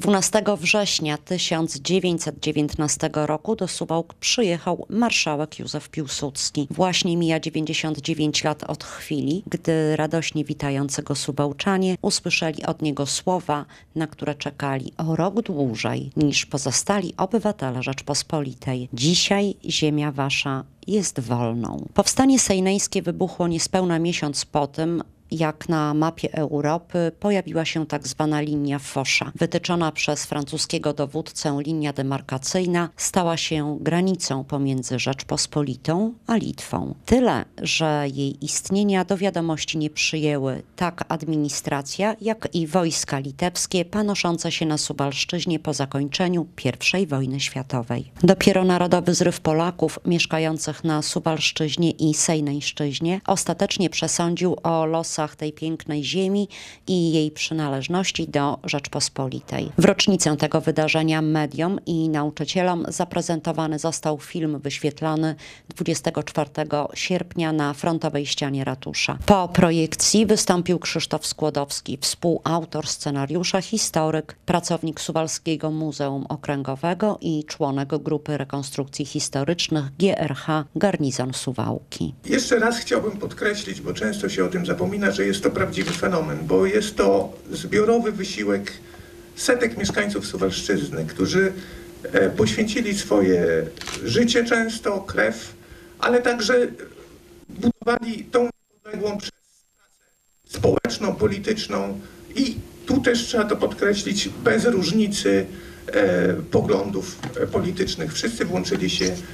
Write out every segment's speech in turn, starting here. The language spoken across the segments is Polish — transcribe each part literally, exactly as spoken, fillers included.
dwunastego września tysiąc dziewięćset dziewiętnastego roku do Suwałk przyjechał marszałek Józef Piłsudski. Właśnie mija dziewięćdziesiąt dziewięć lat od chwili, gdy radośnie witający go Suwałczanie usłyszeli od niego słowa, na które czekali o rok dłużej niż pozostali obywatele Rzeczpospolitej. Dzisiaj ziemia wasza jest wolną. Powstanie sejneńskie wybuchło niespełna miesiąc po tym, jak na mapie Europy pojawiła się tak zwana linia Fosza. Wytyczona przez francuskiego dowódcę linia demarkacyjna stała się granicą pomiędzy Rzeczpospolitą a Litwą. Tyle, że jej istnienia do wiadomości nie przyjęły tak administracja, jak i wojska litewskie panoszące się na Suwalszczyźnie po zakończeniu pierwszej wojny światowej. Dopiero narodowy zryw Polaków mieszkających na Suwalszczyźnie i Sejneńszczyźnie ostatecznie przesądził o losach tej pięknej ziemi i jej przynależności do Rzeczpospolitej. W rocznicę tego wydarzenia mediom i nauczycielom zaprezentowany został film wyświetlony dwudziestego czwartego sierpnia na frontowej ścianie ratusza. Po projekcji wystąpił Krzysztof Skłodowski, współautor scenariusza, historyk, pracownik Suwalskiego Muzeum Okręgowego i członek Grupy Rekonstrukcji Historycznych G R H Garnizon Suwałki. Jeszcze raz chciałbym podkreślić, bo często się o tym zapomina, że jest to prawdziwy fenomen, bo jest to zbiorowy wysiłek setek mieszkańców Suwalszczyzny, którzy poświęcili swoje życie często, krew, ale także budowali tą niepodległą przez pracę społeczną, polityczną i tu też trzeba to podkreślić, bez różnicy e, poglądów politycznych. Wszyscy włączyli się e,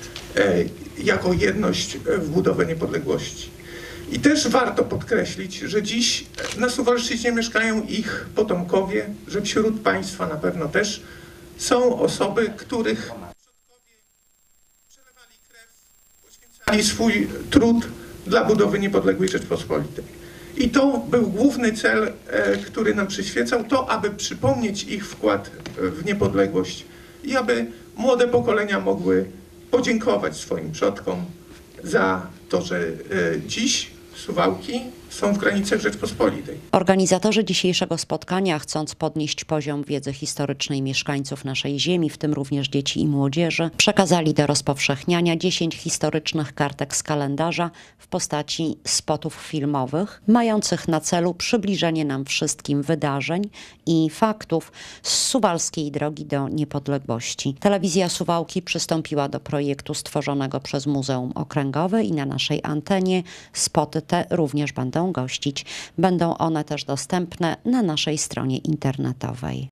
jako jedność w budowę niepodległości. I też warto podkreślić, że dziś na Suwalszczyźnie mieszkają ich potomkowie, że wśród państwa na pewno też są osoby, których przodkowie przelewali krew, poświęcali swój trud dla budowy niepodległej Rzeczpospolitej. I to był główny cel, który nam przyświecał, to aby przypomnieć ich wkład w niepodległość i aby młode pokolenia mogły podziękować swoim przodkom za to, że dziś Suwałki są w granicach Rzeczpospolitej. Organizatorzy dzisiejszego spotkania, chcąc podnieść poziom wiedzy historycznej mieszkańców naszej ziemi, w tym również dzieci i młodzieży, przekazali do rozpowszechniania dziesięć historycznych kartek z kalendarza w postaci spotów filmowych, mających na celu przybliżenie nam wszystkim wydarzeń i faktów z suwalskiej drogi do niepodległości. Telewizja Suwałki przystąpiła do projektu stworzonego przez Muzeum Okręgowe i na naszej antenie spoty te również będą gościć. Będą one też dostępne na naszej stronie internetowej.